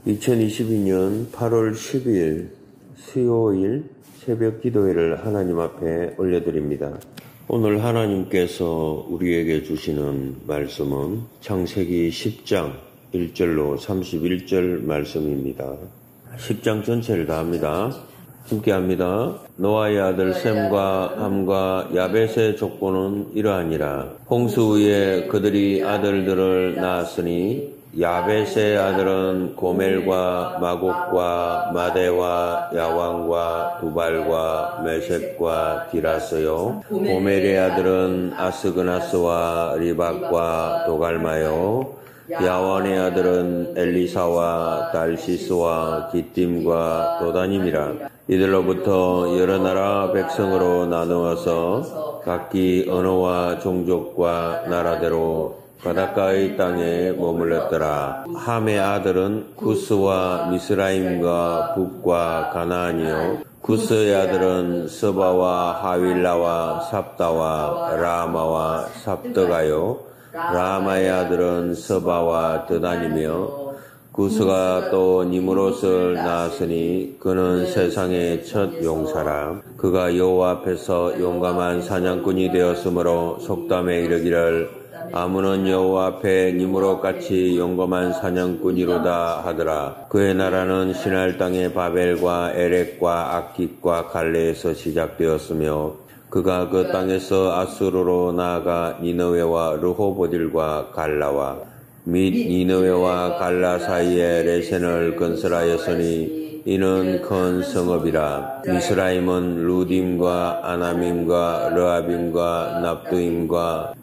2022년 8월 10일 수요일 새벽 기도회를 하나님 앞에 올려드립니다. 오늘 하나님께서 우리에게 주시는 말씀은 창세기 10장 1절로 31절 말씀입니다. 10장 전체를 다 합니다. 함께 합니다. 노아의 아들 셈과 함과 야벳의 족보는 이러하니라. 홍수 후에 그들이 아들들을 낳았으니 야벳의 아들은 고멜과 마곡과 마대와 야왕과 두발과 메섹과 디라스요. 고멜의 아들은 아스그나스와 리박과 도갈마요. 야완의 아들은 엘리사와 달시스와 기띔과 도다님이라. 이들로부터 여러 나라 백성으로 나누어서 각기 언어와 종족과 나라대로 바닷가의 땅에 머물렀더라. 함의 아들은 구스와 미스라임과 북과 가나안이요. 구스의 아들은 서바와 하윌라와 삽다와 라마와 삽드가요. 라마의 아들은 서바와 드단이며 구스가 또 니므롯을 낳았으니 그는 세상의 첫 용사라. 그가 여호와 앞에서 용감한 사냥꾼이 되었으므로 속담에 이르기를 아무는 여호와 앞에 니므롯같이 용감한 사냥꾼이로다 하더라. 그의 나라는 시날 땅의 바벨과 에렉과 아킷과 갈레에서 시작되었으며 그가 그 땅에서 아수르로 나아가 니느웨와 르호보딜과 갈라와 및 니느웨와 갈라 사이에 레센을 건설하였으니 이는 큰 성읍이라. 미스라임은 루딤과 아나밈과 르아빔과 납두임과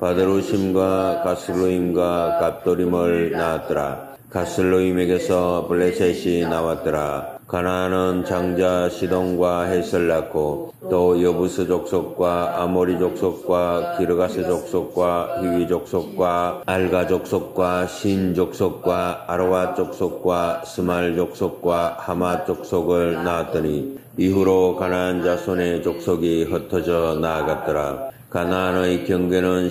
바드루심과 가슬루임과 갑도림을 낳았더라. 가슬루임에게서 블레셋이 나왔더라. 가나안은 장자 시돈과 헷을 낳고 또 여부스 족속과 아모리 족속과 기르가스 족속과 히위 족속과 알가 족속과 신 족속과 아로와 족속과 스말 족속과 하마 족속을 낳았더니 이후로 가나안 자손의 족속이 흩어져 나아갔더라. 가나안의 경계는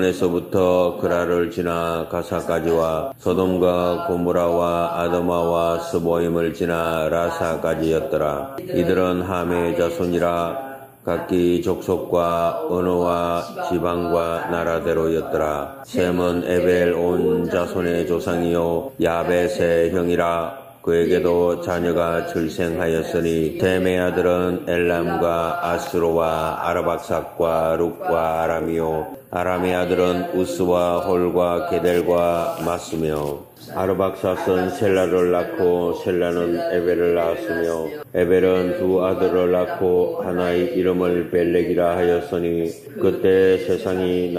시돈에서부터 그라를 지나 가사까지와 소돔과 고모라와 아드마와 스보임을 지나 라사까지였더라. 이들은 함의 자손이라 각기 족속과 언어와 지방과 나라대로였더라. 셈은 에벨 온 자손의 조상이요 야벳의 형이라. 그에게도 자녀가 출생하였으니 셈의 아들은 엘람과 아스로와 아르박삭과 룩과 아람이요. 아람의 아들은 우스와 홀과 게델과 마스며 아르박삭은 셀라를 낳고 셀라는 에벨을 낳았으며 에벨은 두 아들을 낳고 하나의 이름을 벨렉이라 하였으니 그때 세상이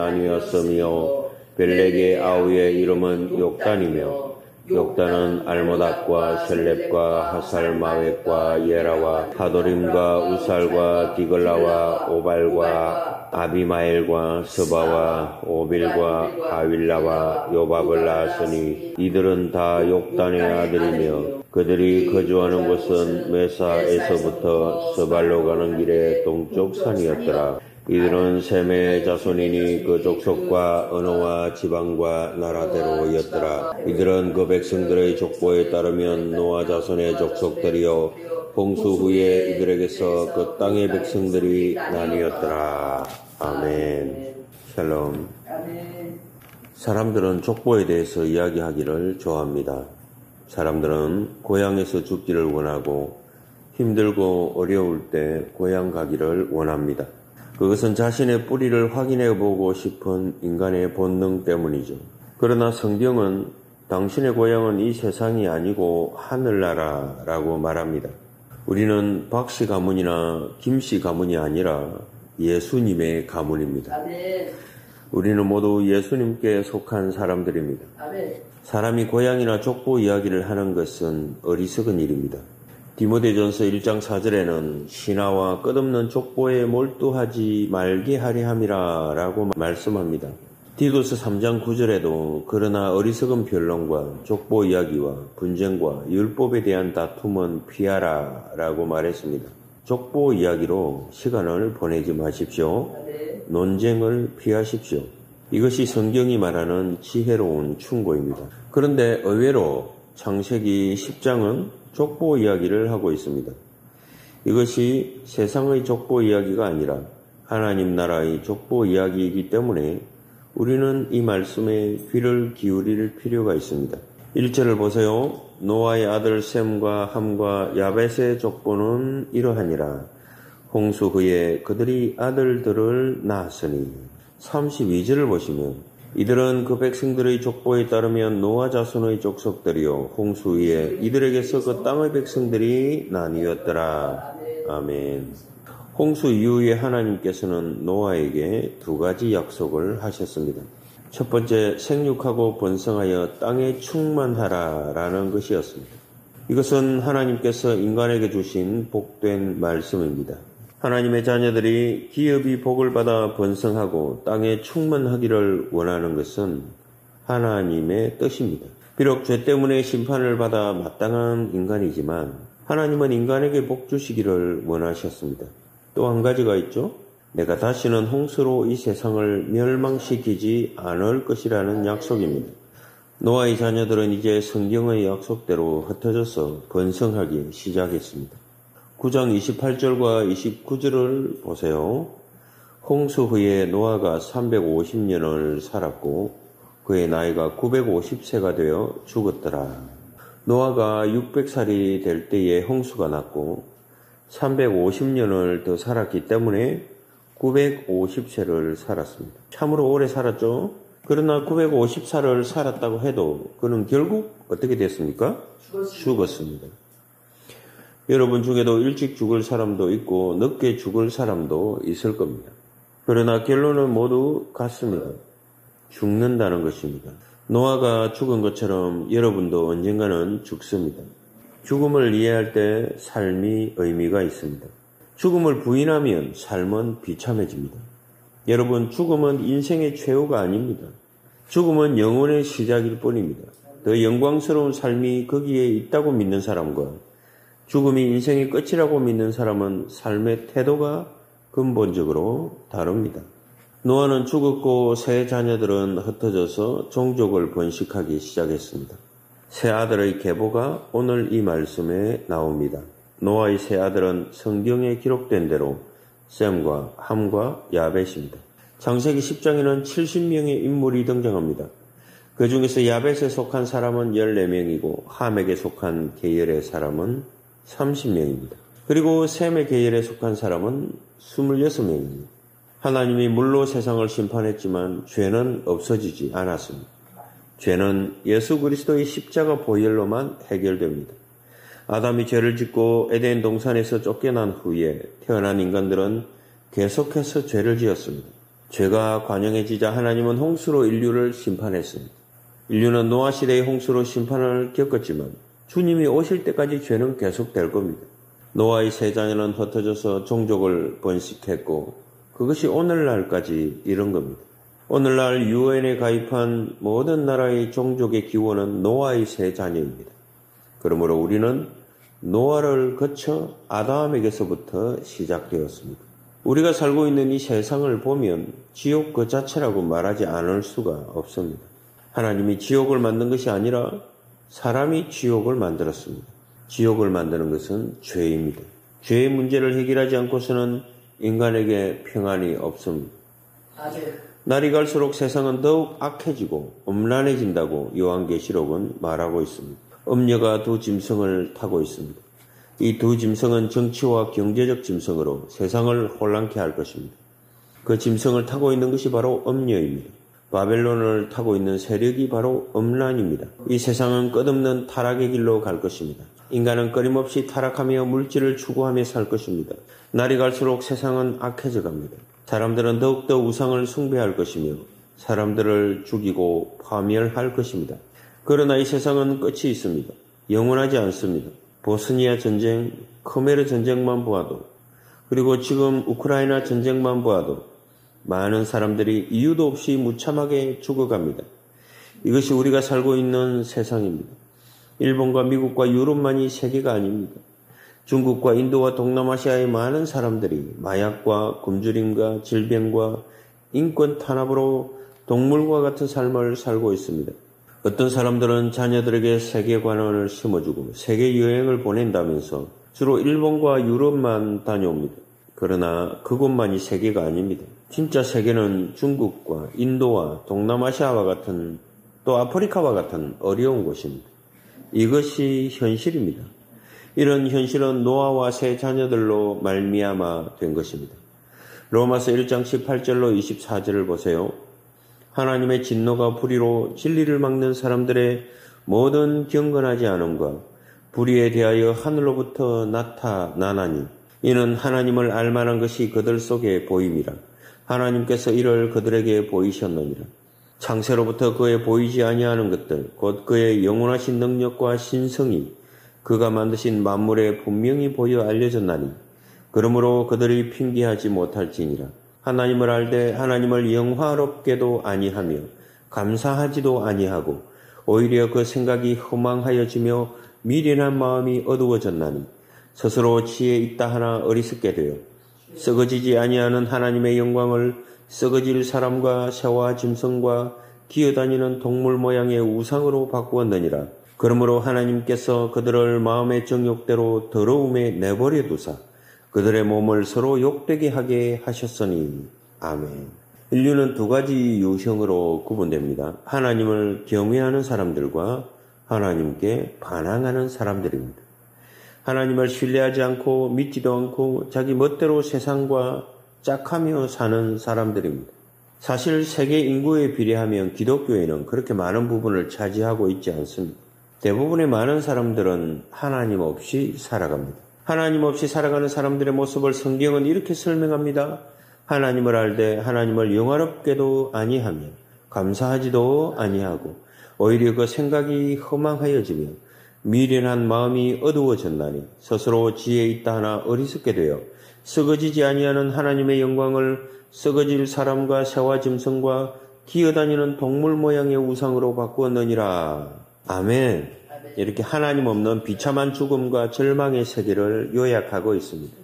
나뉘었으며 벨렉의 아우의 이름은 욕단이며 욕단은 알모닥과 셀렙과 하살마웻과 예라와 하도림과 우살과 디글라와 오발과 아비마엘과 스바와 오빌과 하윌라와 요밥을 낳았으니 이들은 다 욕단의 아들이며 그들이 거주하는 곳은 메사에서부터 스발로 가는 길의 동쪽 산이었더라. 이들은 셈의 자손이니 그 족속과 언어와 지방과 나라대로였더라. 이들은 그 백성들의 족보에 따르면 노아 자손의 족속들이요 홍수 후에 이들에게서 그 땅의 백성들이 나뉘었더라. 아멘. 샬롬. 사람들은 족보에 대해서 이야기하기를 좋아합니다. 사람들은 고향에서 죽기를 원하고 힘들고 어려울 때 고향 가기를 원합니다. 그것은 자신의 뿌리를 확인해보고 싶은 인간의 본능 때문이죠. 그러나 성경은 당신의 고향은 이 세상이 아니고 하늘나라라고 말합니다. 우리는 박씨 가문이나 김씨 가문이 아니라 예수님의 가문입니다. 우리는 모두 예수님께 속한 사람들입니다. 사람이 고향이나 족보 이야기를 하는 것은 어리석은 일입니다. 디모데전서 1장 4절에는 신하와 끝없는 족보에 몰두하지 말게 하려 함이라 라고 말씀합니다. 디도스 3장 9절에도 그러나 어리석은 변론과 족보 이야기와 분쟁과 율법에 대한 다툼은 피하라 라고 말했습니다. 족보 이야기로 시간을 보내지 마십시오. 논쟁을 피하십시오. 이것이 성경이 말하는 지혜로운 충고입니다. 그런데 의외로 창세기 10장은 족보 이야기를 하고 있습니다. 이것이 세상의 족보 이야기가 아니라 하나님 나라의 족보 이야기이기 때문에 우리는 이 말씀에 귀를 기울일 필요가 있습니다. 1절을 보세요. 노아의 아들 셈과 함과 야벳의 족보는 이러하니라. 홍수 후에 그들이 아들들을 낳았으니. 32절을 보시면 이들은 그 백성들의 족보에 따르면 노아 자손의 족속들이요 홍수 후에 이들에게서 그 땅의 백성들이 나뉘었더라. 아멘. 홍수 이후에 하나님께서는 노아에게 두 가지 약속을 하셨습니다. 첫 번째, 생육하고 번성하여 땅에 충만하라 라는 것이었습니다. 이것은 하나님께서 인간에게 주신 복된 말씀입니다. 하나님의 자녀들이 기업이 복을 받아 번성하고 땅에 충만하기를 원하는 것은 하나님의 뜻입니다. 비록 죄 때문에 심판을 받아 마땅한 인간이지만 하나님은 인간에게 복 주시기를 원하셨습니다. 또 한 가지가 있죠. 내가 다시는 홍수로 이 세상을 멸망시키지 않을 것이라는 약속입니다. 노아의 자녀들은 이제 성경의 약속대로 흩어져서 번성하기 시작했습니다. 9장 28절과 29절을 보세요. 홍수 후에 노아가 350년을 살았고 그의 나이가 950세가 되어 죽었더라. 노아가 600살이 될 때에 홍수가 났고 350년을 더 살았기 때문에 950세를 살았습니다. 참으로 오래 살았죠. 그러나 950살을 살았다고 해도 그는 결국 어떻게 됐습니까? 죽었습니다. 여러분 중에도 일찍 죽을 사람도 있고 늦게 죽을 사람도 있을 겁니다. 그러나 결론은 모두 같습니다. 죽는다는 것입니다. 노아가 죽은 것처럼 여러분도 언젠가는 죽습니다. 죽음을 이해할 때 삶이 의미가 있습니다. 죽음을 부인하면 삶은 비참해집니다. 여러분, 죽음은 인생의 최후가 아닙니다. 죽음은 영혼의 시작일 뿐입니다. 더 영광스러운 삶이 거기에 있다고 믿는 사람과 죽음이 인생의 끝이라고 믿는 사람은 삶의 태도가 근본적으로 다릅니다. 노아는 죽었고 세 자녀들은 흩어져서 종족을 번식하기 시작했습니다. 세 아들의 계보가 오늘 이 말씀에 나옵니다. 노아의 세 아들은 성경에 기록된 대로 셈과 함과 야벳입니다. 창세기 10장에는 70명의 인물이 등장합니다. 그 중에서 야벳에 속한 사람은 14명이고 함에게 속한 계열의 사람은 30명입니다. 그리고 셈의 계열에 속한 사람은 26명입니다. 하나님이 물로 세상을 심판했지만 죄는 없어지지 않았습니다. 죄는 예수 그리스도의 십자가 보혈로만 해결됩니다. 아담이 죄를 짓고 에덴 동산에서 쫓겨난 후에 태어난 인간들은 계속해서 죄를 지었습니다. 죄가 관영해지자 하나님은 홍수로 인류를 심판했습니다. 인류는 노아 시대의 홍수로 심판을 겪었지만 주님이 오실 때까지 죄는 계속될 겁니다. 노아의 세 자녀는 흩어져서 종족을 번식했고 그것이 오늘날까지 이른 겁니다. 오늘날 유엔에 가입한 모든 나라의 종족의 기원은 노아의 세 자녀입니다. 그러므로 우리는 노아를 거쳐 아담에게서부터 시작되었습니다. 우리가 살고 있는 이 세상을 보면 지옥 그 자체라고 말하지 않을 수가 없습니다. 하나님이 지옥을 만든 것이 아니라 사람이 지옥을 만들었습니다. 지옥을 만드는 것은 죄입니다. 죄의 문제를 해결하지 않고서는 인간에게 평안이 없습니다. 날이 갈수록 세상은 더욱 악해지고 음란해진다고 요한계시록은 말하고 있습니다. 음녀가 두 짐승을 타고 있습니다. 이 두 짐승은 정치와 경제적 짐승으로 세상을 혼란케 할 것입니다. 그 짐승을 타고 있는 것이 바로 음녀입니다. 바벨론을 타고 있는 세력이 바로 음란입니다. 이 세상은 끝없는 타락의 길로 갈 것입니다. 인간은 끊임없이 타락하며 물질을 추구하며 살 것입니다. 날이 갈수록 세상은 악해져 갑니다. 사람들은 더욱더 우상을 숭배할 것이며 사람들을 죽이고 파멸할 것입니다. 그러나 이 세상은 끝이 있습니다. 영원하지 않습니다. 보스니아 전쟁, 크메르 전쟁만 보아도 그리고 지금 우크라이나 전쟁만 보아도 많은 사람들이 이유도 없이 무참하게 죽어갑니다. 이것이 우리가 살고 있는 세상입니다. 일본과 미국과 유럽만이 세계가 아닙니다. 중국과 인도와 동남아시아의 많은 사람들이 마약과 굶주림과 질병과 인권 탄압으로 동물과 같은 삶을 살고 있습니다. 어떤 사람들은 자녀들에게 세계관을 심어주고 세계여행을 보낸다면서 주로 일본과 유럽만 다녀옵니다. 그러나 그곳만이 세계가 아닙니다. 진짜 세계는 중국과 인도와 동남아시아와 같은 또 아프리카와 같은 어려운 곳입니다. 이것이 현실입니다. 이런 현실은 노아와 세 자녀들로 말미암아 된 것입니다. 로마서 1장 18절로 24절을 보세요. 하나님의 진노가 불의로 진리를 막는 사람들의 모든 경건하지 않음과 불의에 대하여 하늘로부터 나타나나니 이는 하나님을 알만한 것이 그들 속에 보임이라. 하나님께서 이를 그들에게 보이셨느니라. 창세로부터 그의 보이지 아니하는 것들 곧 그의 영원하신 능력과 신성이 그가 만드신 만물에 분명히 보여 알려졌나니 그러므로 그들이 핑계하지 못할지니라. 하나님을 알되 하나님을 영화롭게도 아니하며 감사하지도 아니하고 오히려 그 생각이 허망하여지며 미련한 마음이 어두워졌나니 스스로 지혜 있다 하나 어리석게 되어 썩어지지 아니하는 하나님의 영광을 썩어질 사람과 새와 짐승과 기어다니는 동물 모양의 우상으로 바꾸었느니라. 그러므로 하나님께서 그들을 마음의 정욕대로 더러움에 내버려 두사 그들의 몸을 서로 욕되게 하게 하셨으니. 아멘. 인류는 두 가지 유형으로 구분됩니다. 하나님을 경외하는 사람들과 하나님께 반항하는 사람들입니다. 하나님을 신뢰하지 않고 믿지도 않고 자기 멋대로 세상과 짝하며 사는 사람들입니다. 사실 세계 인구에 비례하면 기독교에는 그렇게 많은 부분을 차지하고 있지 않습니다. 대부분의 많은 사람들은 하나님 없이 살아갑니다. 하나님 없이 살아가는 사람들의 모습을 성경은 이렇게 설명합니다. 하나님을 알되 하나님을 영화롭게도 아니하며 감사하지도 아니하고 오히려 그 생각이 허망하여지며 미련한 마음이 어두워졌나니 스스로 지혜 있다 하나 어리석게 되어 썩어지지 아니하는 하나님의 영광을 썩어질 사람과 새와 짐승과 기어다니는 동물 모양의 우상으로 바꾸었느니라. 아멘. 이렇게 하나님 없는 비참한 죽음과 절망의 세계를 요약하고 있습니다.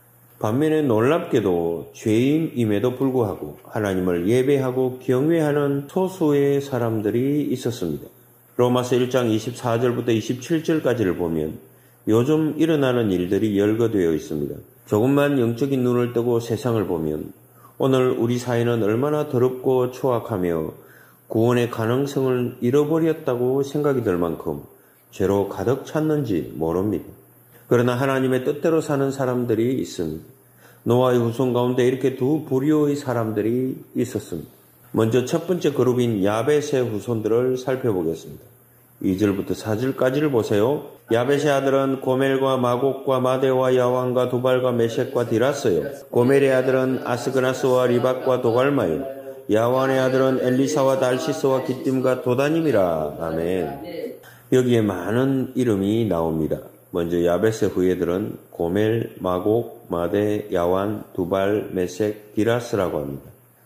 반면에 놀랍게도 죄인임에도 불구하고 하나님을 예배하고 경외하는 소수의 사람들이 있었습니다. 로마서 1장 24절부터 27절까지를 보면 요즘 일어나는 일들이 열거되어 있습니다. 조금만 영적인 눈을 뜨고 세상을 보면 오늘 우리 사회는 얼마나 더럽고 추악하며 구원의 가능성을 잃어버렸다고 생각이 들 만큼 죄로 가득 찼는지 모릅니다. 그러나 하나님의 뜻대로 사는 사람들이 있습니다. 노아의 후손 가운데 이렇게 두 부류의 사람들이 있었습니다. 먼저 첫 번째 그룹인 야벳의 후손들을 살펴보겠습니다. 2절부터 4절까지를 보세요. 야벳의 아들은 고멜과 마곡과 마대와 야완과 두발과 메섹과 디라스요. 고멜의 아들은 아스그나스와 리박과 도갈마요. 야완의 아들은 엘리사와 달시스와 기띔과 도다님이라. 아멘. 여기에 많은 이름이 나옵니다. 먼저 야벳의 후예들은 고멜, 마곡, 마대, 야완, 두발, 메섹, 디라스라고 합니다.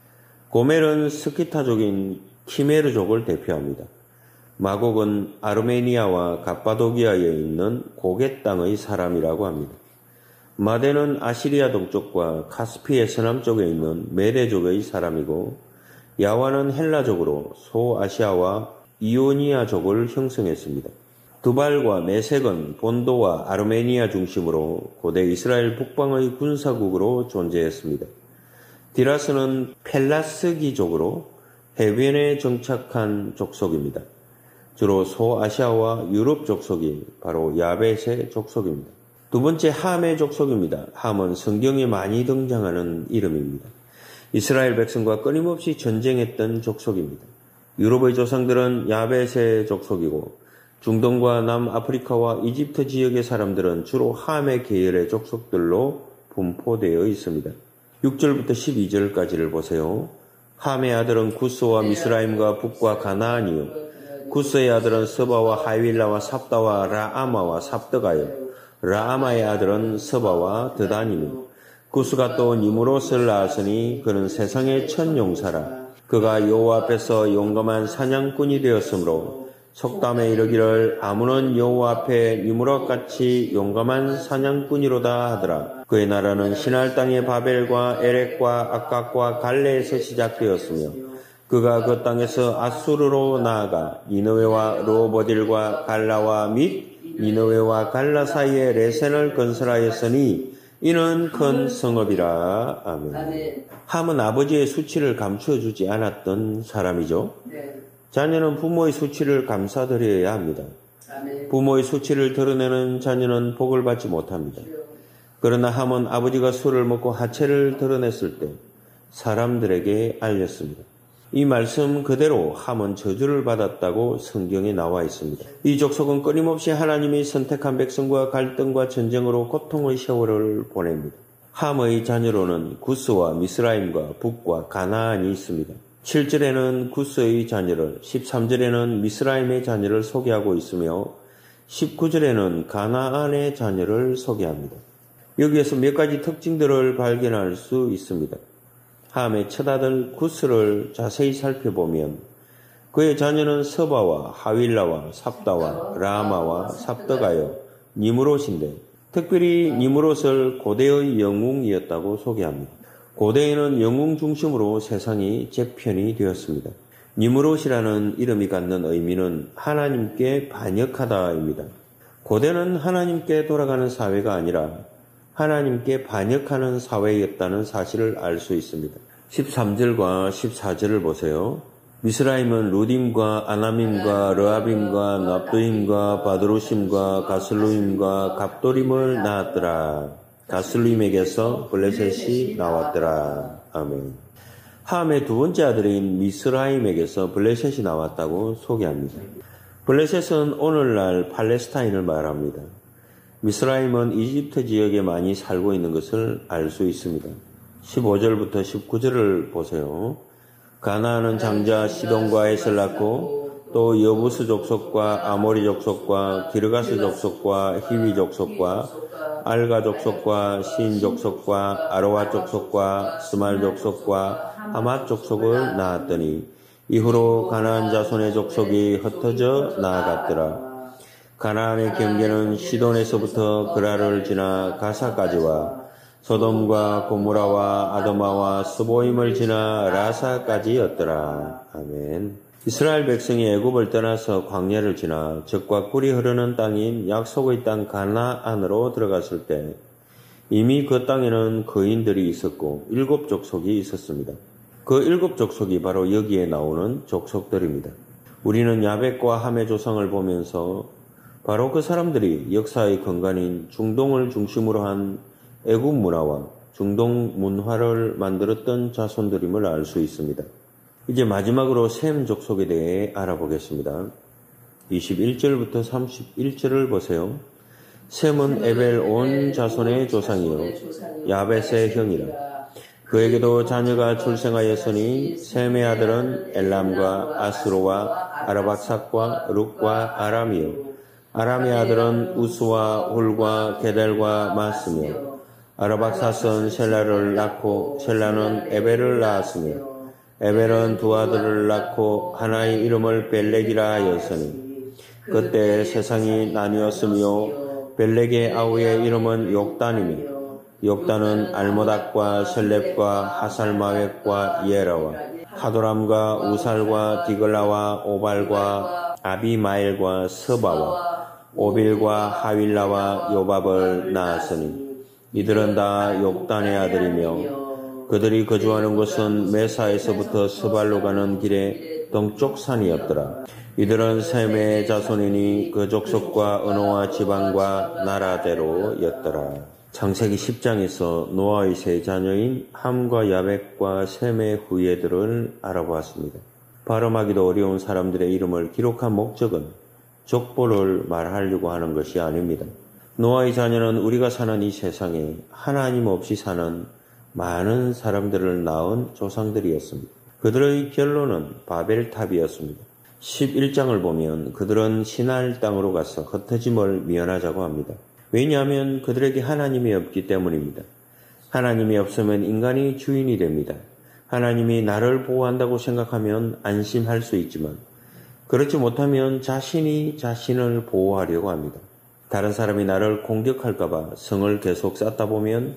고멜은 스키타족인 키메르족을 대표합니다. 마곡은 아르메니아와 갑바도기아에 있는 고개 땅의 사람이라고 합니다. 마대는 아시리아 동쪽과 카스피의 서남쪽에 있는 메대족의 사람이고 야완은 헬라족으로 소아시아와 이오니아족을 형성했습니다. 두발과 메섹은 본도와 아르메니아 중심으로 고대 이스라엘 북방의 군사국으로 존재했습니다. 디라스는 펠라스기족으로 해변에 정착한 족속입니다. 주로 소아시아와 유럽 족속이 바로 야벳의 족속입니다. 두 번째 함의 족속입니다. 함은 성경에 많이 등장하는 이름입니다. 이스라엘 백성과 끊임없이 전쟁했던 족속입니다. 유럽의 조상들은 야벳의 족속이고 중동과 남아프리카와 이집트 지역의 사람들은 주로 함의 계열의 족속들로 분포되어 있습니다. 6절부터 12절까지를 보세요. 함의 아들은 구스와 미스라임과 북과 가나안이요. 구스의 아들은 서바와 하윌라와 삽다와 라아마와 삽드가요. 라아마의 아들은 서바와 드다니며. 구스가 또 니므롯을 낳았으니 그는 세상의 첫 용사라. 그가 여호와 앞에서 용감한 사냥꾼이 되었으므로 속담에 이르기를 아문은 여호와 앞에 니므롯같이 용감한 사냥꾼이로다 하더라. 그의 나라는 시날 땅의 바벨과 에렉과 악각과 갈레에서 시작되었으며 그가 그 땅에서 아수르로 나아가 니느웨와 르호보딜과 갈라와 및 니느웨와 갈라 사이에 레센을 건설하였으니 이는 큰 성읍이라. 아멘. 함은 아버지의 수치를 감추어주지 않았던 사람이죠. 자녀는 부모의 수치를 감싸드려야 합니다. 부모의 수치를 드러내는 자녀는 복을 받지 못합니다. 그러나 함은 아버지가 술을 먹고 하체를 드러냈을 때 사람들에게 알렸습니다. 이 말씀 그대로 함은 저주를 받았다고 성경에 나와 있습니다. 이 족속은 끊임없이 하나님이 선택한 백성과 갈등과 전쟁으로 고통의 세월을 보냅니다. 함의 자녀로는 구스와 미스라임과 북과 가나안이 있습니다. 7절에는 구스의 자녀를, 13절에는 미스라임의 자녀를 소개하고 있으며 19절에는 가나안의 자녀를 소개합니다. 여기에서 몇 가지 특징들을 발견할 수 있습니다. 함의 첫아들 구스를 자세히 살펴보면 그의 자녀는 서바와 하윌라와 삽다와 라마와 삽더가요 니므롯인데 특별히 니므롯을 고대의 영웅이었다고 소개합니다. 고대에는 영웅 중심으로 세상이 재편이 되었습니다. 니므롯이라는 이름이 갖는 의미는 하나님께 반역하다입니다. 고대는 하나님께 돌아가는 사회가 아니라 하나님께 반역하는 사회였다는 사실을 알 수 있습니다. 13절과 14절을 보세요. 미스라임은 루딤과 아나밈과 르아빔과 납두임과 바드루심과 가슬루임과 갑도림을 낳았더라. 가슬루임에게서 블레셋이 나왔더라. 아멘. 함의 두 번째 아들인 미스라임에게서 블레셋이 나왔다고 소개합니다. 블레셋은 오늘날 팔레스타인을 말합니다. 미스라임은 이집트 지역에 많이 살고 있는 것을 알 수 있습니다. 15절부터 19절을 보세요. 가나안은 장자 시돈과 에스를 낳고 또 여부스 족속과 아모리 족속과 기르가스 족속과 히위 족속과 알가 족속과 신 족속과 아로와 족속과 스말 족속과 하맛 족속을 낳았더니 이후로 가나안 자손의 족속이 흩어져 나아갔더라. 가나안의 경계는 시돈에서부터 그라를 지나 가사까지와 소돔과 고모라와 아도마와 스보임을 지나 라사까지였더라. 아멘. 이스라엘 백성이 애굽을 떠나서 광야를 지나 젖과 꿀이 흐르는 땅인 약속의 땅 가나안으로 들어갔을 때 이미 그 땅에는 거인들이 있었고 7 족속이 있었습니다. 그 7 족속이 바로 여기에 나오는 족속들입니다. 우리는 야벳과 함의 조상을 보면서 바로 그 사람들이 역사의 근간인 중동을 중심으로 한 애굽 문화와 중동 문화를 만들었던 자손들임을 알 수 있습니다. 이제 마지막으로 셈 족속에 대해 알아보겠습니다. 21절부터 31절을 보세요. 셈은 에벨 온 자손의 조상이요 야벳의 형이라. 그에게도 자녀가 출생하였으니 셈의 아들은 엘람과 아스로와 아라박삭과 룩과 아람이요 아람의 아들은 우스와 훌과 게델과 마스며 아라박삭은 셀라를 낳고 셀라는 에벨을 낳았으며 에벨은 2 아들을 낳고 하나의 이름을 벨렉이라 하였으니 그때 세상이 나뉘었으며 벨렉의 아우의 이름은 욕단이며 욕단은 알모닥과 셀렙과 하살마웻과 예라와 하도람과 우살과 디글라와 오발과 아비마엘과 서바와 오빌과 하윌라와 요밥을 낳았으니 이들은 다 욕단의 아들이며 그들이 거주하는 곳은 메사에서부터 스발로 가는 길의 동쪽 산이었더라. 이들은 셈의 자손이니 그 족속과 언어와 지방과 나라대로였더라. 창세기 10장에서 노아의 세 자녀인 함과 야벳과 셈의 후예들을 알아보았습니다. 발음하기도 어려운 사람들의 이름을 기록한 목적은 족보를 말하려고 하는 것이 아닙니다. 노아의 자녀는 우리가 사는 이 세상에 하나님 없이 사는 많은 사람들을 낳은 조상들이었습니다. 그들의 결론은 바벨탑이었습니다. 11장을 보면 그들은 시날 땅으로 가서 흩어짐을 면하자고 합니다. 왜냐하면 그들에게 하나님이 없기 때문입니다. 하나님이 없으면 인간이 주인이 됩니다. 하나님이 나를 보호한다고 생각하면 안심할 수 있지만 그렇지 못하면 자신이 자신을 보호하려고 합니다. 다른 사람이 나를 공격할까봐 성을 계속 쌓다 보면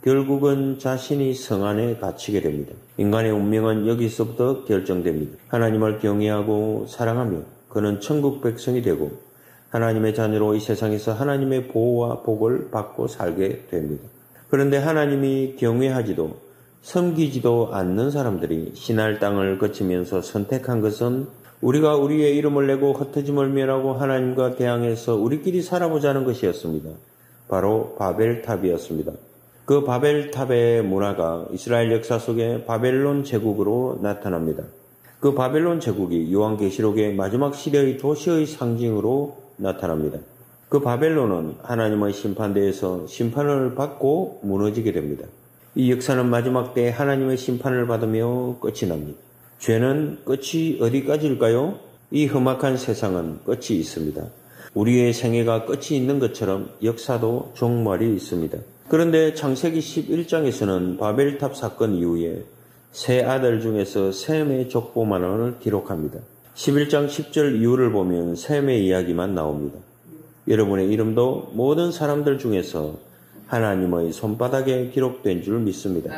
결국은 자신이 성 안에 갇히게 됩니다. 인간의 운명은 여기서부터 결정됩니다. 하나님을 경외하고 사랑하며 그는 천국 백성이 되고 하나님의 자녀로 이 세상에서 하나님의 보호와 복을 받고 살게 됩니다. 그런데 하나님이 경외하지도 섬기지도 않는 사람들이 신할 땅을 거치면서 선택한 것은 우리가 우리의 이름을 내고 흩어짐을 멸하고 하나님과 대항해서 우리끼리 살아보자는 것이었습니다. 바로 바벨탑이었습니다. 그 바벨탑의 문화가 이스라엘 역사 속에 바벨론 제국으로 나타납니다. 그 바벨론 제국이 요한계시록의 마지막 시대의 도시의 상징으로 나타납니다. 그 바벨론은 하나님의 심판대에서 심판을 받고 무너지게 됩니다. 이 역사는 마지막 때에 하나님의 심판을 받으며 끝이 납니다. 죄는 끝이 어디까지일까요? 이 험악한 세상은 끝이 있습니다. 우리의 생애가 끝이 있는 것처럼 역사도 종말이 있습니다. 그런데 창세기 11장에서는 바벨탑 사건 이후에 세 아들 중에서 셈의 족보만을 기록합니다. 11장 10절 이후를 보면 셈의 이야기만 나옵니다. 여러분의 이름도 모든 사람들 중에서 하나님의 손바닥에 기록된 줄 믿습니다.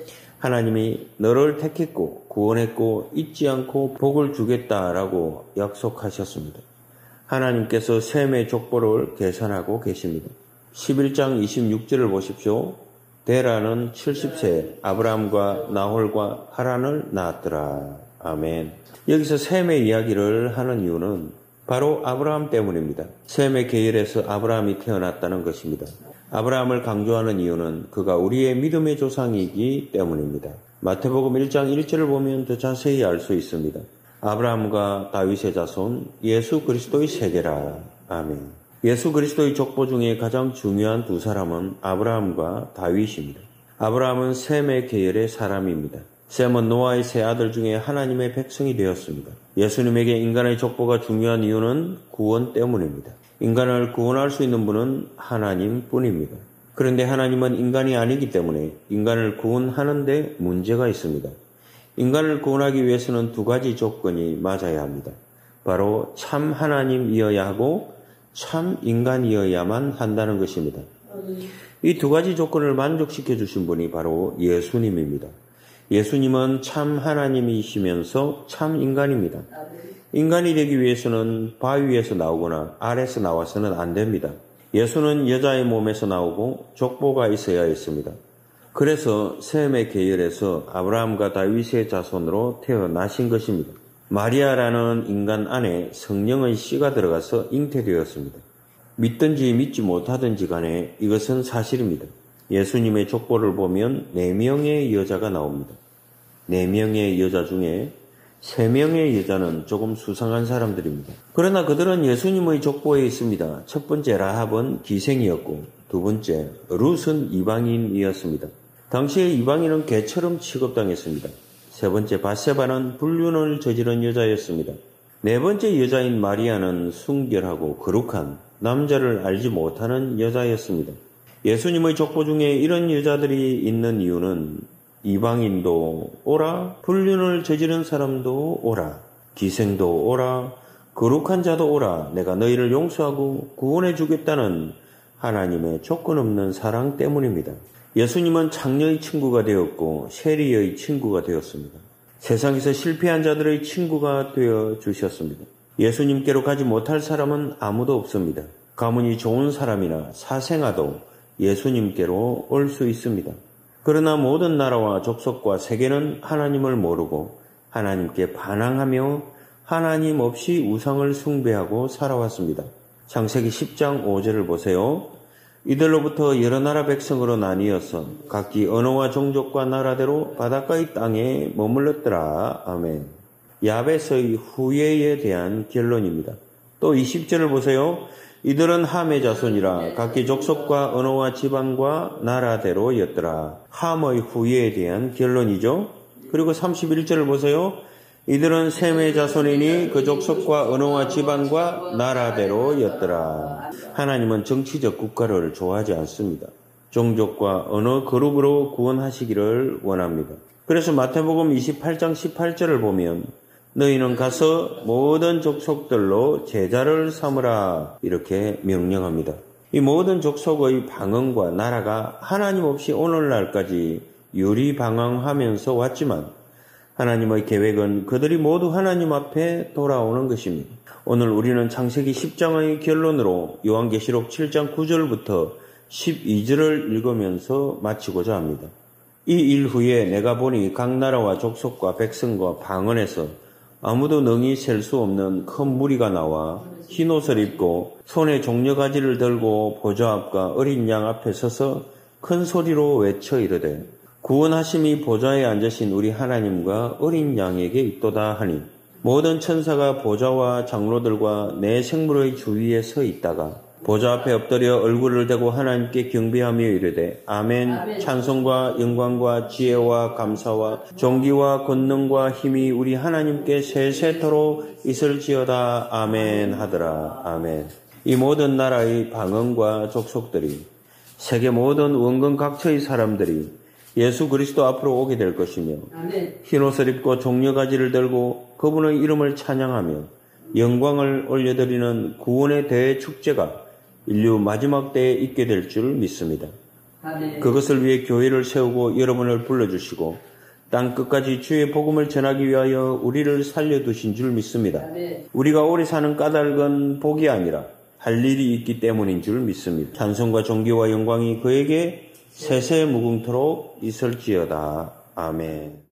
하나님이 너를 택했고 구원했고 잊지 않고 복을 주겠다라고 약속하셨습니다. 하나님께서 셈의 족보를 계산하고 계십니다. 11장 26절을 보십시오. 데라는 70세 아브라함과 나홀과 하란을 낳았더라. 아멘. 여기서 셈의 이야기를 하는 이유는 바로 아브라함 때문입니다. 셈의 계열에서 아브라함이 태어났다는 것입니다. 아브라함을 강조하는 이유는 그가 우리의 믿음의 조상이기 때문입니다. 마태복음 1장 1절을 보면 더 자세히 알 수 있습니다. 아브라함과 다윗의 자손 예수 그리스도의 세계라. 아멘. 예수 그리스도의 족보 중에 가장 중요한 두 사람은 아브라함과 다윗입니다. 아브라함은 셈의 계열의 사람입니다. 셈은 노아의 세 아들 중에 하나님의 백성이 되었습니다. 예수님에게 인간의 족보가 중요한 이유는 구원 때문입니다. 인간을 구원할 수 있는 분은 하나님뿐입니다. 그런데 하나님은 인간이 아니기 때문에 인간을 구원하는데 문제가 있습니다. 인간을 구원하기 위해서는 두 가지 조건이 맞아야 합니다. 바로 참 하나님이어야 하고 참 인간이어야만 한다는 것입니다. 이 두 가지 조건을 만족시켜 주신 분이 바로 예수님입니다. 예수님은 참 하나님이시면서 참 인간입니다. 인간이 되기 위해서는 바위 위에서 나오거나 아래에서 나와서는 안 됩니다. 예수는 여자의 몸에서 나오고 족보가 있어야 했습니다. 그래서 셈의 계열에서 아브라함과 다윗의 자손으로 태어나신 것입니다. 마리아라는 인간 안에 성령의 씨가 들어가서 잉태되었습니다. 믿든지 믿지 못하든지 간에 이것은 사실입니다. 예수님의 족보를 보면 4명의 여자가 나옵니다. 4명의 여자 중에 3명의 여자는 조금 수상한 사람들입니다. 그러나 그들은 예수님의 족보에 있습니다. 첫 번째 라합은 기생이었고 두 번째 룻은 이방인이었습니다. 당시에 이방인은 개처럼 취급당했습니다. 세 번째 밧세바는 불륜을 저지른 여자였습니다. 네 번째 여자인 마리아는 순결하고 거룩한 남자를 알지 못하는 여자였습니다. 예수님의 족보 중에 이런 여자들이 있는 이유는 이방인도 오라, 불륜을 저지른 사람도 오라, 기생도 오라, 거룩한 자도 오라, 내가 너희를 용서하고 구원해 주겠다는 하나님의 조건 없는 사랑 때문입니다. 예수님은 창녀의 친구가 되었고 세리의 친구가 되었습니다. 세상에서 실패한 자들의 친구가 되어 주셨습니다. 예수님께로 가지 못할 사람은 아무도 없습니다. 가문이 좋은 사람이나 사생아도 예수님께로 올 수 있습니다. 그러나 모든 나라와 족속과 세계는 하나님을 모르고 하나님께 반항하며 하나님 없이 우상을 숭배하고 살아왔습니다. 창세기 10장 5절을 보세요. 이들로부터 여러 나라 백성으로 나뉘어서 각기 언어와 종족과 나라대로 바닷가의 땅에 머물렀더라. 아멘. 야벳의 후예에 대한 결론입니다. 또 20절을 보세요. 이들은 함의 자손이라 각기 족속과 언어와 지방과 나라대로였더라. 함의 후예에 대한 결론이죠. 그리고 31절을 보세요. 이들은 셈의 자손이니 그 족속과 언어와 지방과 나라대로였더라. 하나님은 정치적 국가를 좋아하지 않습니다. 종족과 언어 그룹으로 구원하시기를 원합니다. 그래서 마태복음 28장 18절을 보면 너희는 가서 모든 족속들로 제자를 삼으라 이렇게 명령합니다. 이 모든 족속의 방언과 나라가 하나님 없이 오늘날까지 유리방황하면서 왔지만 하나님의 계획은 그들이 모두 하나님 앞에 돌아오는 것입니다. 오늘 우리는 창세기 10장의 결론으로 요한계시록 7장 9절부터 12절을 읽으면서 마치고자 합니다. 이 일 후에 내가 보니 각 나라와 족속과 백성과 방언에서 아무도 능히 셀 수 없는 큰 무리가 나와 흰 옷을 입고 손에 종려가지를 들고 보좌 앞과 어린 양 앞에 서서 큰 소리로 외쳐 이르되 구원하심이 보좌에 앉으신 우리 하나님과 어린 양에게 있도다 하니 모든 천사가 보좌와 장로들과 내 생물의 주위에 서 있다가 보좌 앞에 엎드려 얼굴을 대고 하나님께 경배하며 이르되 아멘. 찬송과 영광과 지혜와 감사와 존귀와 권능과 힘이 우리 하나님께 세세토록 있을지어다. 아멘 하더라. 아멘. 이 모든 나라의 방언과 족속들이 세계 모든 원근 각처의 사람들이 예수 그리스도 앞으로 오게 될 것이며 흰옷을 입고 종려가지를 들고 그분의 이름을 찬양하며 영광을 올려드리는 구원의 대축제가 인류 마지막 때에 있게 될 줄 믿습니다. 그것을 위해 교회를 세우고 여러분을 불러주시고 땅 끝까지 주의 복음을 전하기 위하여 우리를 살려두신 줄 믿습니다. 우리가 오래 사는 까닭은 복이 아니라 할 일이 있기 때문인 줄 믿습니다. 찬송과 존귀와 영광이 그에게 세세 무궁토록 있을지어다. 아멘.